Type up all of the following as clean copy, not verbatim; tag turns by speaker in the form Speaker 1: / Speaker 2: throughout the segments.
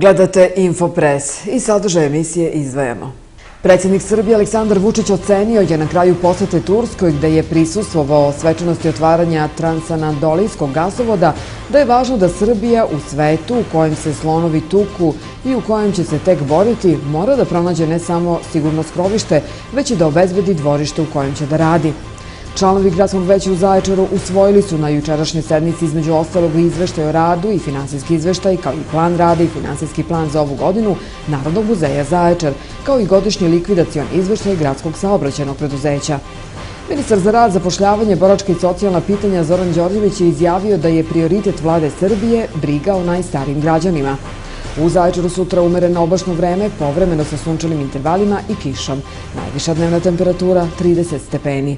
Speaker 1: Gledate Infopres i sadržaj emisije izdvajamo. Predsjednik Srbije Aleksandar Vučić ocenio je na kraju posete Turskoj, gde je prisustvovao svečanosti otvaranja Transanadolijskog gasovoda, da je važno da Srbija u svetu u kojem se slonovi tuku i u kojem će se tek boriti mora da pronađe ne samo sigurno skrovište, već i da obezbedi dvorište u kojem će da radi. Članovi Gradskog veća u Zaječaru usvojili su na jučerašnjoj sednici između ostalog i izveštaj o radu i finansijski izveštaj, kao i plan rada i finansijski plan za ovu godinu Narodnog muzeja Zaječar, kao i godišnji likvidacioni izveštaj Gradskog saobraćajnog preduzeća. Ministar za rad, zapošljavanje, boračka i socijalna pitanja Zoran Đorđević je izjavio da je prioritet vlade Srbije briga o najstarijim građanima. U Zaječaru sutra umereno oblačno vreme, povremeno sa sunčanim intervalima i kišom. Najviša dnevna temperatura 30 stepeni.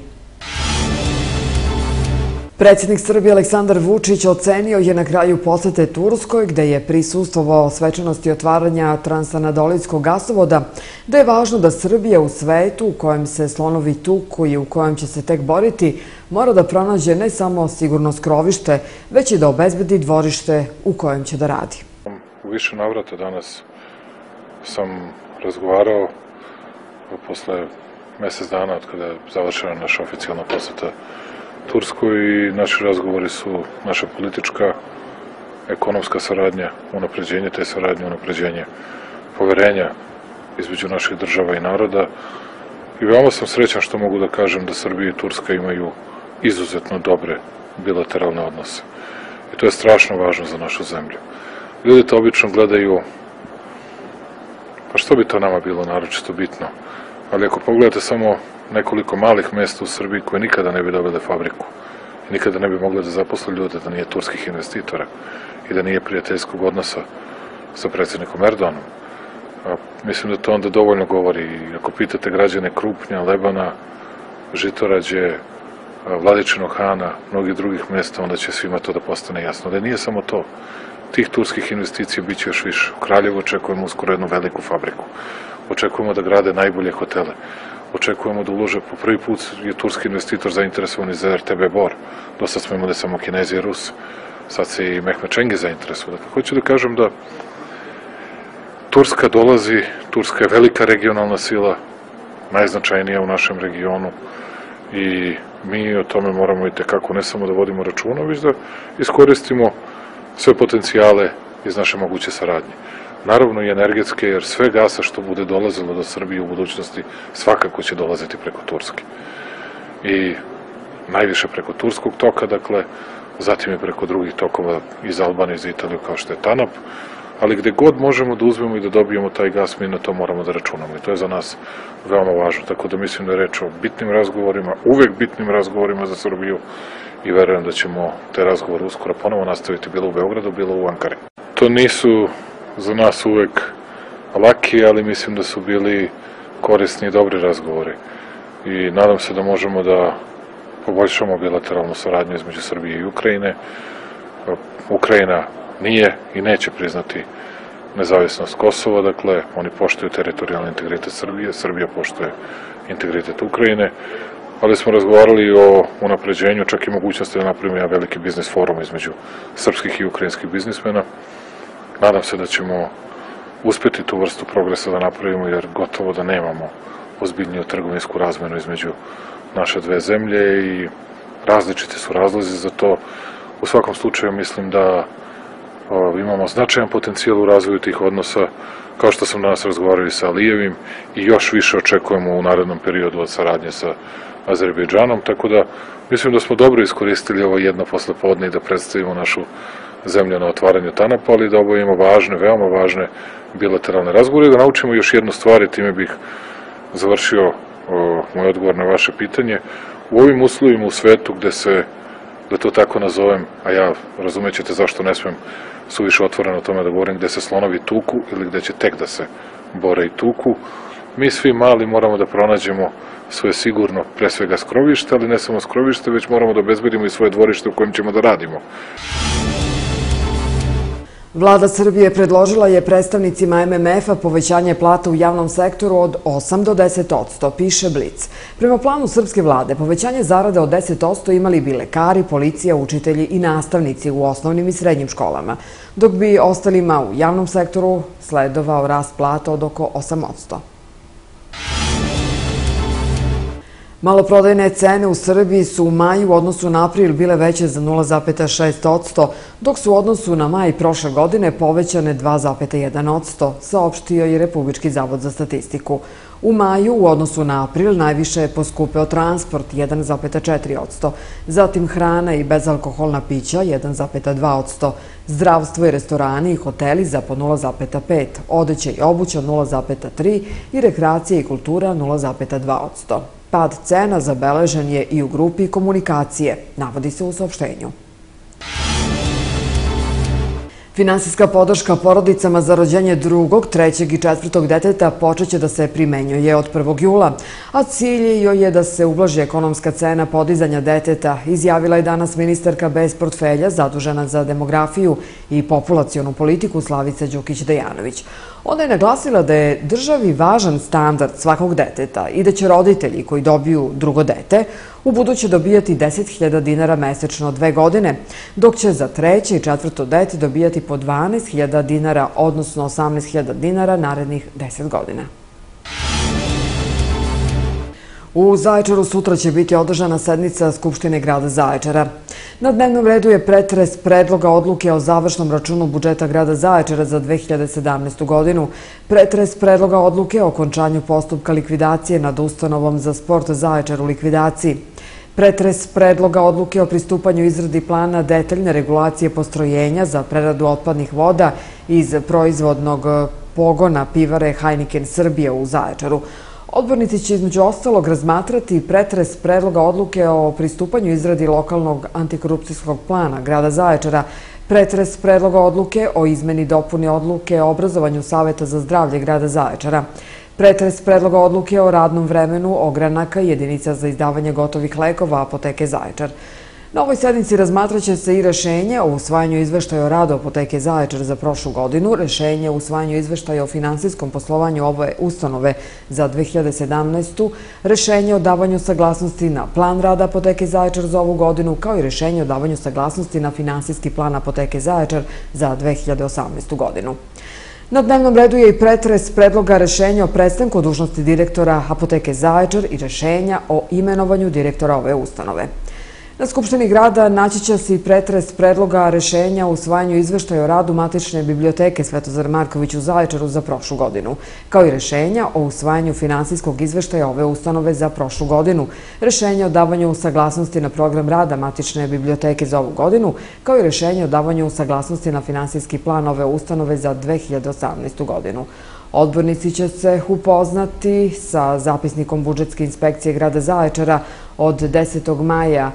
Speaker 1: Predsjednik Srbije Aleksandar Vučić ocenio je na kraju posete Turskoj, gde je prisustvovao svečanosti otvaranja Transanadolijskog gasovoda, da je važno da Srbija u svetu u kojem se slonovi tuku i u kojem će se tek boriti mora da pronađe ne samo sigurno skrovište, već i da obezbedi dvorište u kojem će da radi.
Speaker 2: U više navrata danas sam razgovarao posle mesec dana od kada je završena naša oficijalna poseta Turskoj i naši razgovori su naša politička, ekonomska saradnja, unapređenje te saradnje, unapređenje poverenja između naših država i naroda. I veoma sam srećan što mogu da kažem da Srbija i Turska imaju izuzetno dobre bilateralne odnose. I to je strašno važno za našu zemlju. Ljudi to obično gledaju, pa što bi to nama bilo naročito bitno? Ali ako pogledate samo nekoliko malih mesta u Srbiji koje nikada ne bi dobile fabriku i nikada ne bi mogle da zaposle ljude da nije turskih investitora i da nije prijateljskog odnosa sa predsjednikom Erdoganom. Mislim da to onda dovoljno govori. Ako pitate građane Krupnja, Lebana, Žitorađe, Vladičinog Hana, mnogih drugih mesta, onda će svima to da postane jasno. Da nije samo to. Tih turskih investicija bit će još više. U Kraljevu očekujemo uskoro jednu veliku fabriku. Očekujemo da grade najbolje hotele. Očekujemo da ulože, po prvi put je turski investitor zainteresovan i za RTB Bor. Dosta smo imali samo Kinezi i Rusi. Sad se i Mehmet Čengiz zainteresuje. Dakle, hoću da kažem da Turska dolazi, Turska je velika regionalna sila, najznačajnija u našem regionu i mi o tome moramo i tekako ne samo da vodimo računa, već da iskoristimo sve potencijale iz naše moguće saradnje. Naravno i energetske, jer sve gasa što bude dolazilo do Srbije u budućnosti svakako će dolaziti preko Turske. I najviše preko turskog toka, dakle, zatim i preko drugih tokova iz Albanije, iz Italije, kao što je TANAP, ali gde god možemo da uzmemo i da dobijemo taj gas, mi na to moramo da računamo i to je za nas veoma važno. Tako da mislim da je reč o bitnim razgovorima, uvek bitnim razgovorima za Srbiju i verujem da ćemo te razgovore uskoro ponovo nastaviti bilo u Beogradu, bilo u Ankari. To nisu za nas uvek laki, ali mislim da su bili korisni i dobri razgovori. I nadam se da možemo da poboljšamo bilateralnu saradnju između Srbije i Ukrajine. Ukrajina nije i neće priznati nezavisnost Kosova, dakle, oni poštuju teritorijalni integritet Srbije, Srbija poštuje integritet Ukrajine, ali smo razgovarali o unapređenju, čak i mogućnosti da napravimo jedan veliki biznis forum između srpskih i ukrajinskih biznismena. Nadam se da ćemo uspeti tu vrstu progresa da napravimo, jer gotovo da nemamo ozbiljniju trgovinsku razmenu između naše dve zemlje i različiti su razlozi za to. U svakom slučaju mislim da imamo značajan potencijal u razvoju tih odnosa, kao što sam danas razgovarao i sa Alijevim i još više očekujemo u narednom periodu od saradnje sa Azerbejdžanom, tako da mislim da smo dobro iskoristili ovo jedno poslepodne i da predstavimo našu zemlju na otvaranju TANAP-a, ali da obavimo važne, veoma važne bilateralne razgovore i da naučimo još jednu stvar i time bih završio moj odgovor na vaše pitanje. U ovim uslovima u svetu gde se, da to tako nazovem, a ja razumećete zašto ne smem suviše otvoreno o tome da govorim, gde se slonovi tuku ili gde će tek da se bore i tuku, mi svi mali moramo da pronađemo svoje sigurno, pre svega skrovište, ali ne samo skrovište, već moramo da obezbedimo i svoje dvorište u kojem ćemo da radimo.
Speaker 1: Vlada Srbije predložila je predstavnicima MMF-a povećanje plata u javnom sektoru od 8 do 10%, piše Blic. Prema planu srpske vlade, povećanje zarade od 10% imali bi lekari, policija, učitelji i nastavnici u osnovnim i srednjim školama, dok bi ostalima u javnom sektoru sledovao rast plata od oko 8%. Maloprodajne cene u Srbiji su u maju u odnosu na april bile veće za 0,6%, dok su u odnosu na maj prošle godine povećane 2,1%, saopštio je Republički zavod za statistiku. U maju u odnosu na april najviše je poskupeo transport 1,4%, zatim hrana i bezalkoholna pića 1,2%, zdravstvo i restorani i hoteli za po 0,5%, odeća i obuća 0,3% i rekreacija i kultura 0,2%. Pad cena zabeležen je i u grupi komunikacije, navodi se u saopštenju. Finansijska podrška porodicama za rođenje drugog, trećeg i četvrtog deteta počeće da se primenjuje od 1. jula, a cilj joj je da se ublaži ekonomska cena podizanja deteta, izjavila je danas ministarka bez portfelja zadužena za demografiju i populacionu politiku Slavica Đukić-Dejanović. Ona je naglasila da je državi važan standard svakog deteta i da će roditelji koji dobiju drugo dete ubuduće dobijati 10.000 dinara mesečno 2 godine, dok će za treće i četvrto dete dobijati po 12.000 dinara, odnosno 18.000 dinara narednih 10 godina. U Zaječaru sutra će biti održana sednica Skupštine grada Zaječara. Na dnevnom redu je pretres predloga odluke o završnom računu budžeta grada Zaječara za 2017. godinu, pretres predloga odluke o okončanju postupka likvidacije nad ustanovom za sport Zaječar u likvidaciji, pretres predloga odluke o pristupanju izradi plana detaljne regulacije postrojenja za preradu otpadnih voda iz proizvodnog pogona pivare Heineken Srbije u Zaječaru. Odbornici će između ostalog razmatrati pretres predloga odluke o pristupanju izradi lokalnog antikorupcijskog plana grada Zaječara, pretres predloga odluke o izmeni i dopuni odluke o obrazovanju Saveta za zdravlje grada Zaječara, pretres predloga odluke o radnom vremenu ogranaka i jedinica za izdavanje gotovih lekova Apoteke Zaječar. Na ovoj sednici razmatraće se i rešenje o usvajanju izveštaja o radu Apoteke Zaječar za prošlu godinu, rešenje o usvajanju izveštaja o finansijskom poslovanju ove ustanove za 2017. rešenje o davanju saglasnosti na plan rada Apoteke Zaječar za ovu godinu, kao i rešenje o davanju saglasnosti na finansijski plan Apoteke Zaječar za 2018. godinu. Na dnevnom redu je i pretres predloga rešenja o prestanku dužnosti direktora Apoteke Zaječar i rešenja o imenovanju direktora ove ustanove. Na Skupštini grada naći će se i pretres predloga rešenja o usvajanju izveštaja o radu Matične biblioteke Svetozar Marković u Zaječaru za prošlu godinu, kao i rešenja o usvajanju finansijskog izveštaja ove ustanove za prošlu godinu, rešenje o davanju saglasnosti na program rada Matične biblioteke za ovu godinu, kao i rešenje o davanju saglasnosti na finansijski plan ove ustanove za 2018. godinu. Odbornici će se upoznati sa zapisnikom budžetske inspekcije grada Zaječara od 10. maja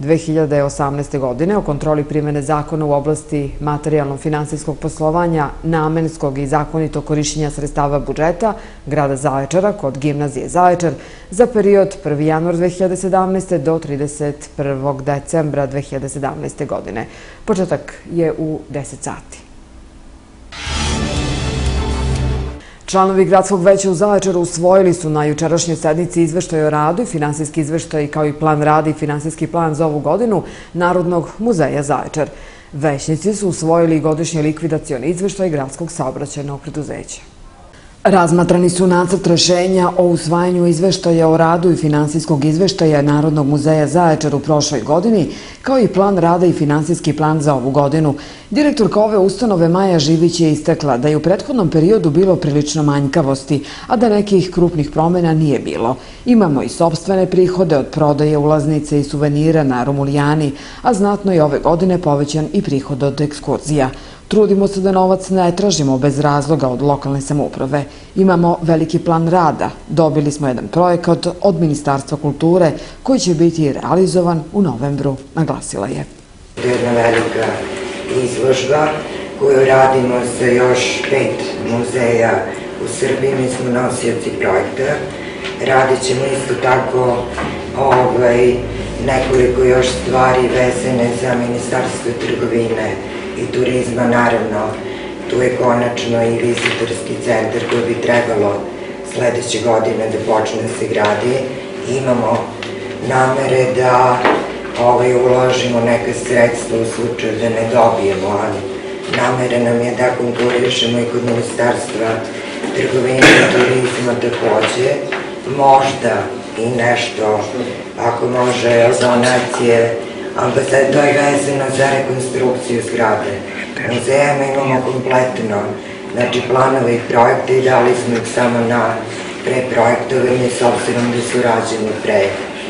Speaker 1: 2018. godine o kontroli primene zakona u oblasti materijalno-finansijskog poslovanja, namenskog i zakonitog korišćenja sredstava budžeta grada Zaječara kod Gimnazije Zaječar za period 1. januar 2017. do 31. decembra 2017. godine. Početak je u 10 sati. Članovi Gradskog veća u Zaječaru usvojili su na jučerašnjoj sednici izveštaj o radu i finansijski izveštaj kao i plan rada i finansijski plan za ovu godinu Narodnog muzeja Zaječar. Većnici su usvojili godišnji likvidacioni izveštaj Gradskog saobraćajnog preduzeća. Razmatrani su nacrt rešenja o usvajanju izveštaja o radu i finansijskog izveštaja Narodnog muzeja Zaječar u prošloj godini, kao i plan rada i finansijski plan za ovu godinu. Direktorka ove ustanove Maja Živić je istakla da je u prethodnom periodu bilo prilično manjkavosti, a da nekih krupnih promjena nije bilo. Imamo i sopstvene prihode od prodaje ulaznice i suvenira na Romulijani, a znatno je ove godine povećan i prihod od ekskurzija. Trudimo se da novac ne tražimo bez razloga od lokalne samouprave. Imamo veliki plan rada. Dobili smo jedan projekat od Ministarstva kulture koji će biti realizovan u novembru, naglasila je.
Speaker 3: To je jedna velika izložba koju radimo sa još 5 muzeja u Srbiji. Mi smo nosioci projekta. Radit ćemo isto tako nekoliko još stvari vezane za Ministarstvo trgovine i turizma. Naravno, tu je konačno i vizitorski centar koji bi trebalo sledeće godine da počne da se gradi. Imamo namere da uložimo neka sredstva u slučaju da ne dobijemo, ali namere nam je da konkurišemo i kod Ministarstva trgovine i turizma takođe. Možda i nešto, ako može, donacije, to je vezano za rekonstrukciju zgrade muzeja. Mi imamo kompletno, znači, planove i projekte i dali smo ih samo na preprojektovanje, s obzirom da su rađeni pre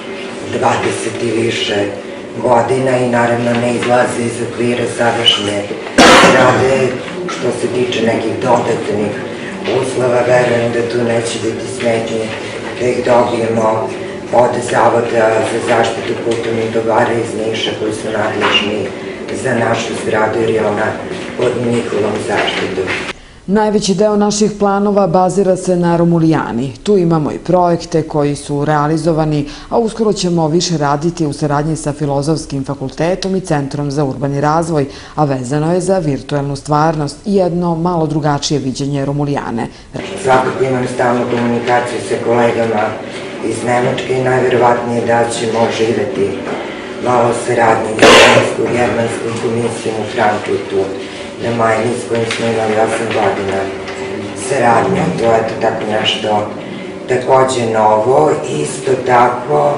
Speaker 3: 20 i više godina i naravno ne izlaze iz okvira sadašnje zgrade. Što se tiče nekih dodatnih uslova, verujem da tu neće biti smetnje da ih dobijemo od Zavoda za zaštitu kulturnih dobara iz Niša, koji su nadležni za našu zgradu jer je ona pod njihovom zaštitom.
Speaker 1: Najveći deo naših planova bazira se na Romulijani. Tu imamo i projekte koji su realizovani, a uskoro ćemo više raditi u saradnji sa Filozofskim fakultetom i Centrom za urbani razvoj, a vezano je za virtuelnu stvarnost i jedno malo drugačije viđenje Romulijane.
Speaker 3: Svakako imam stalnu komunikaciju sa kolegama iz Nemačke i najverovatnije da ćemo živeti malo saradnje sa Nemačko-Germanskom komisijom u Frankfurtu na Majni, s kojim smo imali 8 godina saradnje. To je tako nešto takođe novo. Isto tako,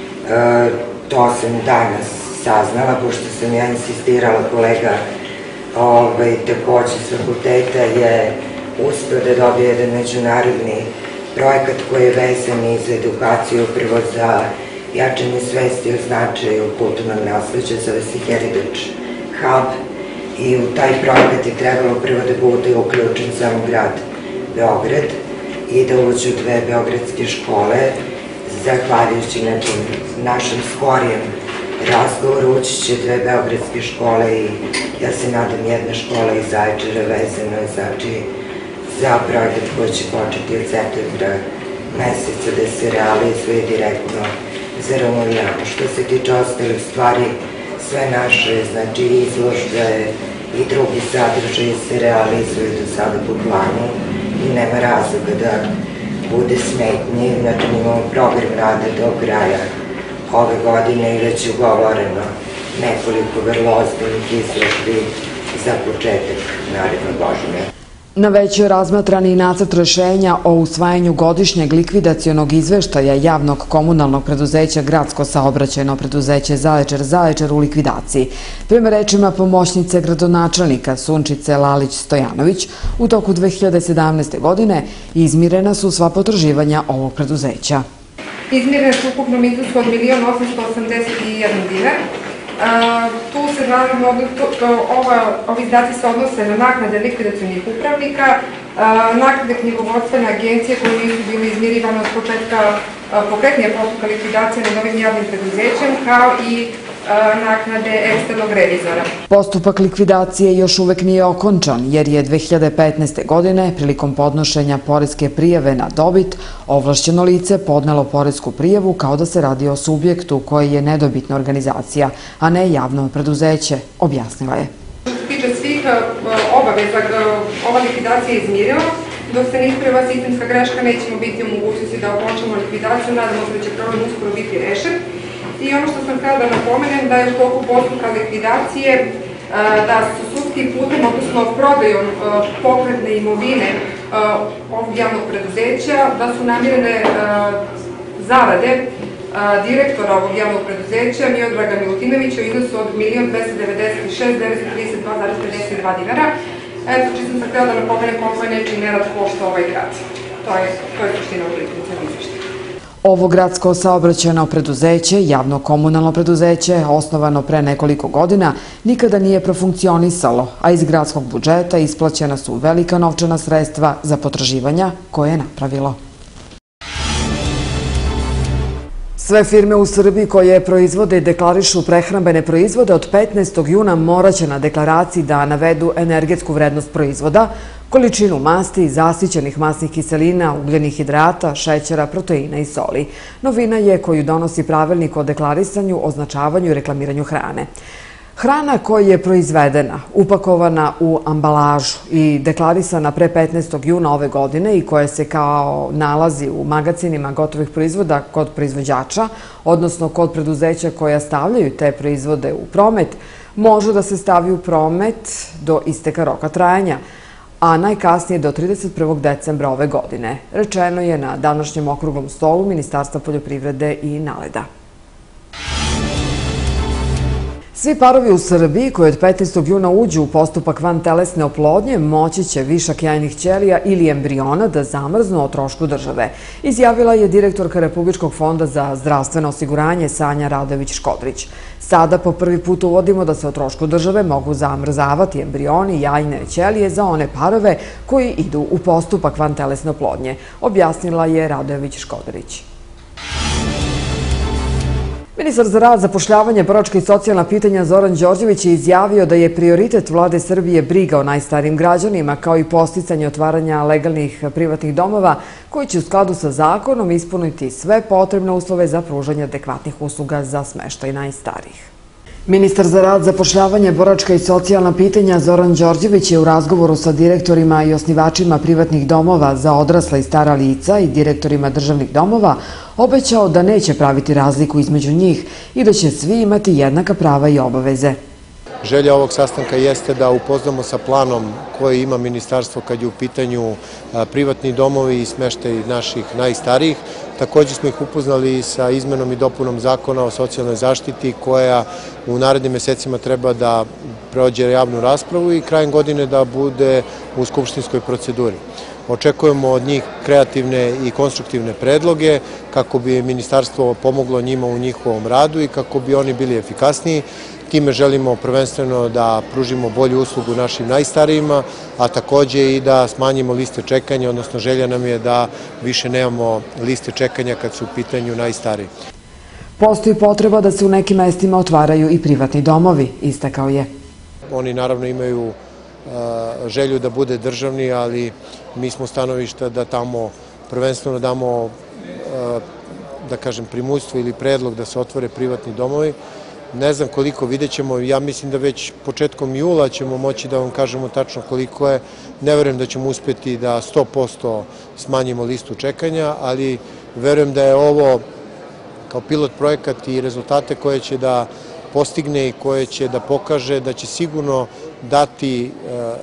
Speaker 3: to sam danas saznala, pošto sam ja insistirala, kolega takođe s fakulteta je uspeo da dobije jedan međunarodni projekat koji je vezan i za edukaciju, prvo za jačanje svesti o značaju kulturnog nasleđa, zove se Heritage Hub, i u taj projekat je trebalo prvo da bude uključen samo grad Beograd i da uđu 2 beogradske škole. Zahvaljujući našem skorijem razgovoru ući će 2 beogradske škole i ja se nadam jedna škola iz Zaječara, vezano je znači za projekat koji će početi od septembra meseca da se realizuje direktno za Romulijanu. Što se tiče ostalih stvari, sve naše, znači, izložbe i drugi sadržaji se realizuju do sada po planu i nema razloga da bude smetnje. Znači, imamo program rada do kraja ove godine i već ugovoreno nekoliko vrlo ozbiljnih izložbi za početak naredne godine.
Speaker 1: Na već je razmatran i nacrt rešenja o usvajanju godišnjeg likvidacionog izveštaja javnog komunalnog preduzeća Gradsko saobraćajno preduzeće Zaječar u likvidaciji. Prema rečima pomoćnice gradonačelnika Sunčice Lalić-Stojanović, u toku 2017. godine izmirena su sva potraživanja ovog preduzeća.
Speaker 4: Izmirene su ukupnom iznosu od 1.881.000 dinar. Tu se naravno, ovi izdaci se odnose na naknade likvidacionih upravnika, naknade knjigovodstvene agencije koje nisu bili izmirivane od početka pokretnija postupka likvidacije nad ovim javnim preduzećem, kao i naknade eksternog revizora.
Speaker 1: Postupak likvidacije još uvek nije okončan, jer je 2015. godine prilikom podnošenja poreske prijave na dobit ovlašćeno lice podnelo poresku prijavu kao da se radi o subjektu koji je nedobitna organizacija, a ne javno preduzeće, objasnila je.
Speaker 4: Što se tiče svih obaveza, ova likvidacija je izmirila. Dok se ne ispravi sistemska greška, nećemo biti u mogućnosti da okončamo likvidaciju, nadamo se da će problem uskoro biti rešen. I ono što sam htjela da napomenem, da je u toku postupka likvidacije, da su sudskim putem, odnosno prodajom pokretne imovine ovog javnog preduzeća, da su namirene zarade direktora ovog javnog preduzeća Miodraga Milutinovića u iznosu od 1.296.932,52 dinara. Eto, čisto sam htjela da napomenem koliko je nečiji nerad košta ovaj grad. To je suština ovog likvidacionog izveštaja.
Speaker 1: Ovo gradsko saobraćajno preduzeće, javno komunalno preduzeće, osnovano pre nekoliko godina, nikada nije profunkcionisalo, a iz gradskog budžeta isplaćena su velika novčana sredstva za potraživanja koje je napravilo. Sve firme u Srbiji koje proizvode i deklarišu prehrambene proizvode od 15. juna moraće na deklaraciji da navedu energetsku vrednost proizvoda, količinu masti, zasićenih masnih kiselina, ugljenih hidrata, šećera, proteina i soli. Novina je koju donosi pravilnik o deklarisanju, označavanju i reklamiranju hrane. Hrana koja je proizvedena, upakovana u ambalažu i deklarisana pre 15. juna ove godine i koja se kao nalazi u magacinima gotovih proizvoda kod proizvođača, odnosno kod preduzeća koja stavljaju te proizvode u promet, može da se stavi u promet do isteka roka trajanja, a najkasnije do 31. decembra ove godine. Rečeno je na današnjem okruglom stolu Ministarstva poljoprivrede i NALED-a. Svi parovi u Srbiji koji od 15. juna uđu u postupak vantelesne oplodnje moći će višak jajnih ćelija ili embriona da zamrznu o trošku države, izjavila je direktorka Republičkog fonda za zdravstveno osiguranje Sanja Radojević-Škodrić. Sada po prvi put uvodimo da se o trošku države mogu zamrzavati embrioni i jajne ćelije za one parove koji idu u postupak vantelesne oplodnje, objasnila je Radojević-Škodrić. Ministar za rad, zapošljavanje, boračka i socijalna pitanja Zoran Đorđević je izjavio da je prioritet Vlade Srbije briga o najstarijim građanima, kao i podsticanje otvaranja legalnih privatnih domova koji će u skladu sa zakonom ispuniti sve potrebne uslove za pružanje adekvatnih usluga za smeštaj najstarijih. Ministar za rad, zapošljavanje, boračka i socijalna pitanja Zoran Đorđević je u razgovoru sa direktorima i osnivačima privatnih domova za odrasla i stara lica i direktorima državnih domova obećao da neće praviti razliku između njih i da će svi imati jednaka prava i obaveze.
Speaker 5: Želja ovog sastanka jeste da upoznamo sa planom koji ima ministarstvo kad je u pitanju privatni domovi i smeštaj naših najstarijih. Također smo ih upoznali i sa izmenom i dopunom zakona o socijalnoj zaštiti koja u narednim mesecima treba da prođe javnu raspravu i krajem godine da bude u skupštinskoj proceduri. Očekujemo od njih kreativne i konstruktivne predloge kako bi ministarstvo pomoglo njima u njihovom radu i kako bi oni bili efikasniji. Time želimo prvenstveno da pružimo bolju uslugu našim najstarijima, a takođe i da smanjimo liste čekanja, odnosno želja nam je da više nemamo liste čekanja kad su u pitanju najstariji.
Speaker 1: Postoji potreba da se u nekim mestima otvaraju i privatni domovi, istakao je.
Speaker 5: Oni naravno imaju želju da bude državni, ali mi smo stanovišta da tamo prvenstveno damo, da kažem, primućstvo ili predlog da se otvore privatni domovi. Ne znam koliko, vidjet ćemo, ja mislim da već početkom jula ćemo moći da vam kažemo tačno koliko je. Ne verujem da ćemo uspeti da 100% smanjimo listu čekanja, ali verujem da je ovo kao pilot projekat i rezultate koje će da postigne i koje će da pokaže da će sigurno dati,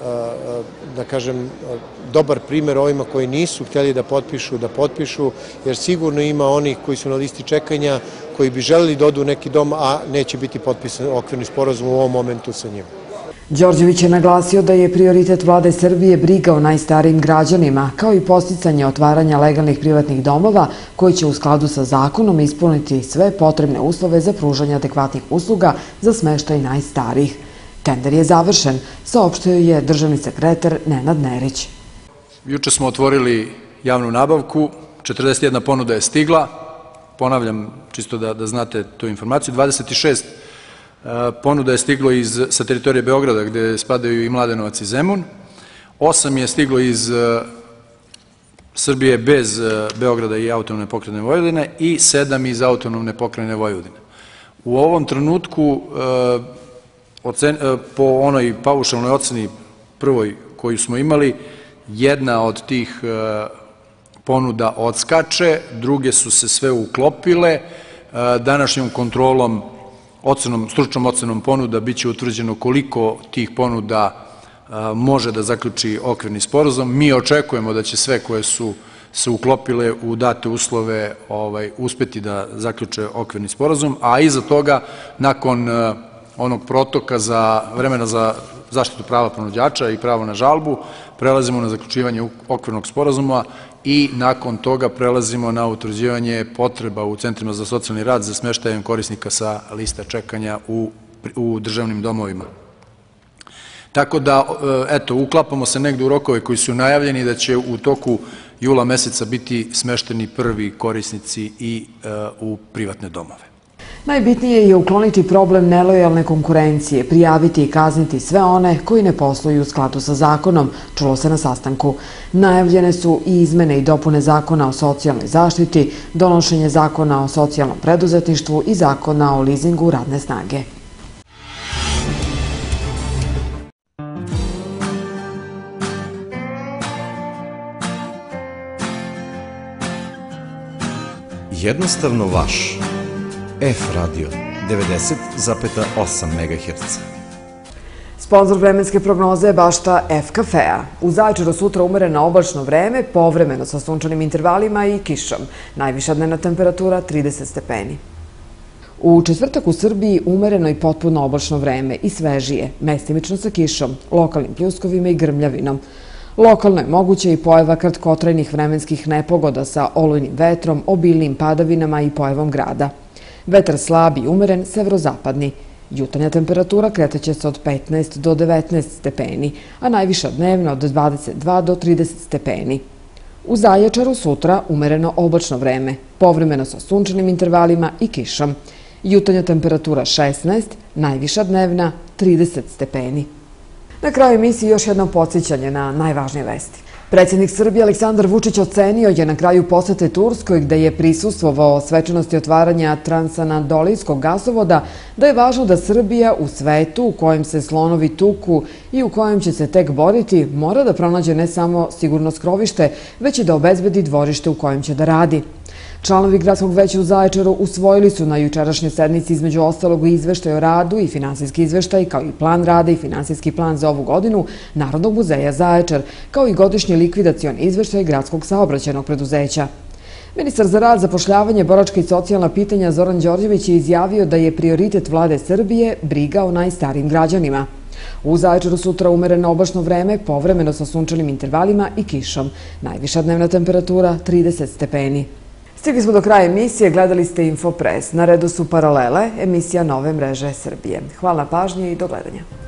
Speaker 5: da kažem, dobar primer ovima koji nisu htjeli da potpišu, jer sigurno ima onih koji su na listi čekanja, koji bi želeli da odu u neki dom, a neće biti potpisan okvirni sporazum u ovom momentu sa njima.
Speaker 1: Đorđević je naglasio da je prioritet Vlade Srbije briga o najstarijim građanima, kao i podsticanje otvaranja legalnih privatnih domova koji će u skladu sa zakonom ispuniti sve potrebne uslove za pružanje adekvatnih usluga za smeštaj najstarijih. Tender je završen, saopštio je državni sekretar Nenad Nerić.
Speaker 6: Juče smo otvorili javnu nabavku, 41 ponuda je stigla, ponavljam čisto da znate tu informaciju, 26 ponuda je stiglo sa teritorije Beograda gde spadaju i Mladenovac i Zemun, 8 je stiglo iz Srbije bez Beograda i autonomne pokrajine Vojvodine i 7 iz autonomne pokrajine Vojvodine. U ovom trenutku po onoj paušalnoj oceni prvoj koju smo imali, jedna od tih ponuda odskače, druge su se sve uklopile. Današnjom kontrolom, stručnom ocenom ponuda biće utvrđeno koliko tih ponuda može da zaključi okvirni sporazum. Mi očekujemo da će sve koje su se uklopile u date uslove uspeti da zaključe okvirni sporazum, a iza toga, nakon onog protoka vremena za zaštitu prava ponuđača i pravo na žalbu, prelazimo na zaključivanje okvirnog sporazuma i nakon toga prelazimo na utvrđivanje potreba u centrima za socijalni rad za smeštajem korisnika sa lista čekanja u državnim domovima. Tako da, eto, uklapamo se negde u rokove koji su najavljeni da će u toku jula meseca biti smešteni prvi korisnici i u privatne domove.
Speaker 1: Najbitnije je ukloniti problem nelojalne konkurencije, prijaviti i kazniti sve one koji ne posluju u skladu sa zakonom, čulo se na sastanku. Najavljene su i izmene i dopune zakona o socijalnoj zaštiti, donošenje zakona o socijalnom preduzetništvu i zakona o lizingu radne snage.
Speaker 7: Jednostavno vaš. F-radio 90,8 MHz.
Speaker 1: Sponzor vremenske prognoze je bašta F-kafea. U Zaječaru sutra umereno oblačno vreme, povremeno sa sunčanim intervalima i kišom. Najviša dnevna temperatura 30 stepeni. U četvrtak u Srbiji umereno i potpuno oblačno vreme i svežije, mestimično sa kišom, lokalnim pljuskovima i grmljavinom. Lokalno je moguće i pojava kratkotrajnih vremenskih nepogoda sa olujnim vetrom, obilnim padavinama i pojavom grada. Vetar slab i umeren, severozapadni. Jutarnja temperatura kretaće se od 15 do 19 stepeni, a najviša dnevna od 22 do 30 stepeni. U Zaječaru sutra umereno oblačno vreme, povremeno sa sunčanim intervalima i kišom. Jutarnja temperatura 16, najviša dnevna 30 stepeni. Na kraju emisije još jedno podsjećanje na najvažnije vesti. Predsjednik Srbije Aleksandar Vučić ocenio je na kraju posete Turskoj, gde je prisustvovao svečanosti otvaranja Transanadolijskog gasovoda, da je važno da Srbija u svetu u kojem se slonovi tuku i u kojem će se tek boriti, mora da pronađe ne samo sigurno skrovište, već i da obezbedi dvorište u kojem će da radi. Članovi Gradskog veća u Zaječaru usvojili su na jučerašnjoj sednici između ostalog i izveštaj o radu i finansijski izveštaj, kao i plan rada i finansijski plan za ovu godinu Narodnog muzeja Zaječar, kao i godišnji likvidacioni izveštaj Gradskog saobraćajnog preduzeća. Ministar za rad, zapošljavanje, boračka i socijalna pitanja Zoran Đorđević je izjavio da je prioritet vlade Srbije briga o najstarijim građanima. U Zaječaru sutra umereno oblačno vreme, povremeno sa sunčanim intervalima i kišom. Najviša dnevna temperatura 30 stepeni. Stigli smo do kraja emisije, gledali ste Infopres. Na redu su Paralele, emisija Nove mreže Srbije. Hvala na pažnji i do gledanja.